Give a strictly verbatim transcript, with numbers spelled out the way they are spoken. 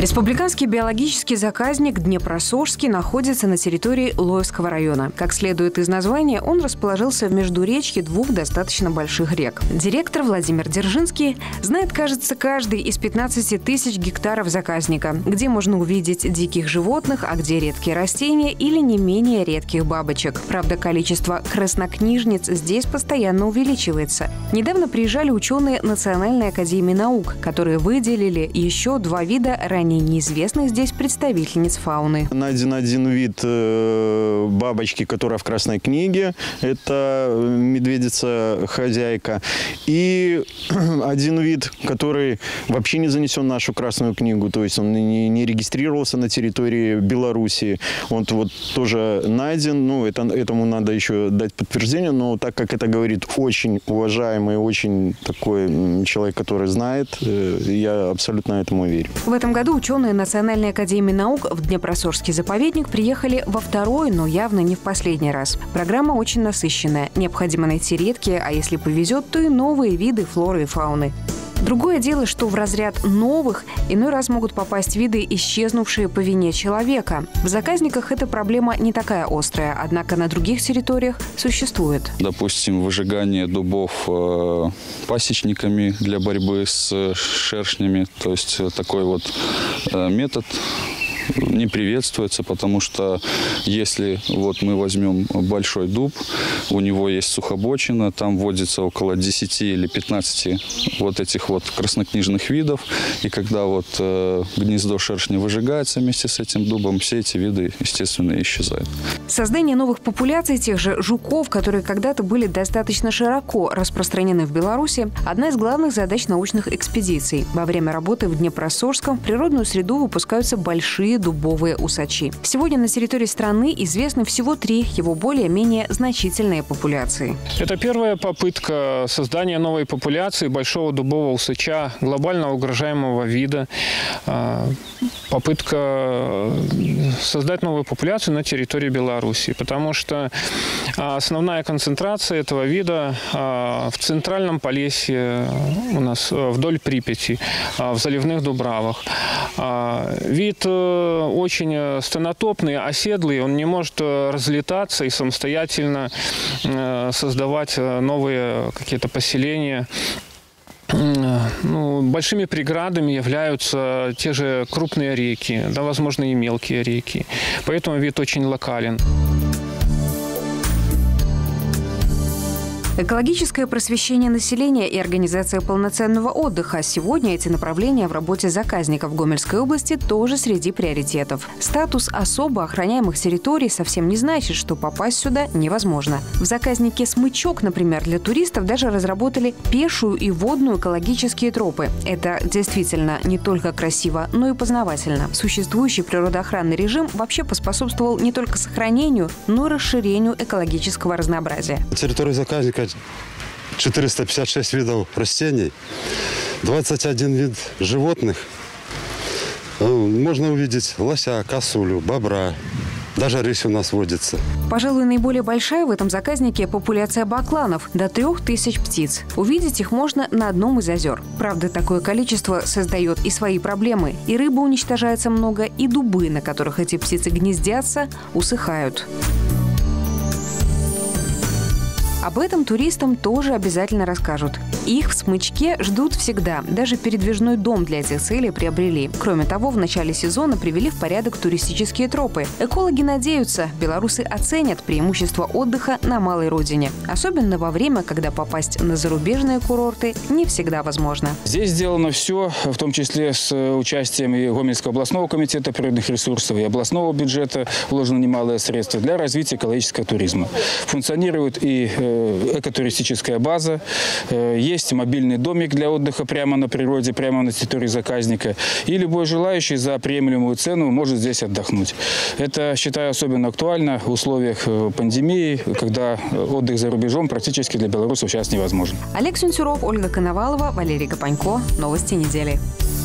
Республиканский биологический заказник Днепросожский находится на территории Лоевского района. Как следует из названия, он расположился в междуречье двух достаточно больших рек. Директор Владимир Держинский знает, кажется, каждый из пятнадцати тысяч гектаров заказника, где можно увидеть диких животных, а где редкие растения или не менее редких бабочек. Правда, количество краснокнижниц здесь постоянно увеличивается. Недавно приезжали ученые Национальной академии наук, которые выделили еще два вида ранее неизвестных здесь представительниц фауны. Найден один вид э, бабочки, которая в Красной книге. Это медведица-хозяйка. И один вид, который вообще не занесен в нашу Красную книгу. То есть он не, не регистрировался на территории Белоруссии. Он вот тоже найден. Ну, это, этому надо еще дать подтверждение. Но так как это говорит очень уважаемый, очень такой человек, который знает, э, я абсолютно этому верю. В этом году ученые Национальной академии наук в Днепросожский заповедник приехали во второй, но явно не в последний раз. Программа очень насыщенная. Необходимо найти редкие, а если повезет, то и новые виды флоры и фауны. Другое дело, что в разряд новых иной раз могут попасть виды, исчезнувшие по вине человека. В заказниках эта проблема не такая острая, однако на других территориях существует. Допустим, выжигание дубов э, пасечниками для борьбы с шершнями. То есть такой вот э, метод не приветствуется, потому что если вот мы возьмем большой дуб, у него есть сухобочина, там вводится около десяти или пятнадцати вот этих вот краснокнижных видов, и когда вот э, гнездо шершня выжигается вместе с этим дубом, все эти виды, естественно, исчезают. Создание новых популяций тех же жуков, которые когда-то были достаточно широко распространены в Беларуси, одна из главных задач научных экспедиций. Во время работы в Днепросожском в природную среду выпускаются большие дубовые усачи. Сегодня на территории страны известны всего три его более-менее значительные популяции. Это первая попытка создания новой популяции большого дубового усача, глобально угрожаемого вида. Попытка создать новую популяцию на территории Беларуси, потому что основная концентрация этого вида в центральном Полесье, у нас вдоль Припяти, в заливных дубравах. Вид очень стенотопный, оседлый, он не может разлетаться и самостоятельно создавать новые какие-то поселения. Ну, большими преградами являются те же крупные реки, да, возможно, и мелкие реки. Поэтому вид очень локален. Экологическое просвещение населения и организация полноценного отдыха. Сегодня эти направления в работе заказников Гомельской области тоже среди приоритетов. Статус особо охраняемых территорий совсем не значит, что попасть сюда невозможно. В заказнике «Смычок», например, для туристов даже разработали пешую и водную экологические тропы. Это действительно не только красиво, но и познавательно. Существующий природоохранный режим вообще поспособствовал не только сохранению, но и расширению экологического разнообразия. Территория заказника четыреста пятьдесят шесть видов растений, двадцать один вид животных. Можно увидеть лося, косулю, бобра. Даже рысь у нас водится. Пожалуй, наиболее большая в этом заказнике популяция бакланов – до трех тысяч птиц. Увидеть их можно на одном из озер. Правда, такое количество создает и свои проблемы. И рыбы уничтожается много, и дубы, на которых эти птицы гнездятся, усыхают. Об этом туристам тоже обязательно расскажут. Их в Смычке ждут всегда. Даже передвижной дом для этих целей приобрели. Кроме того, в начале сезона привели в порядок туристические тропы. Экологи надеются, белорусы оценят преимущество отдыха на малой родине. Особенно во время, когда попасть на зарубежные курорты не всегда возможно. Здесь сделано все, в том числе с участием и Гомельского областного комитета природных ресурсов, и областного бюджета вложено немалые средства для развития экологического туризма. Функционирует и экотуристическая база, есть мобильный домик для отдыха прямо на природе, прямо на территории заказника. И любой желающий за приемлемую цену может здесь отдохнуть. Это, считаю, особенно актуально в условиях пандемии, когда отдых за рубежом практически для белорусов сейчас невозможен. Олег Сюнцюров, Ольга Коновалова, Валерий Гапанько. Новости недели.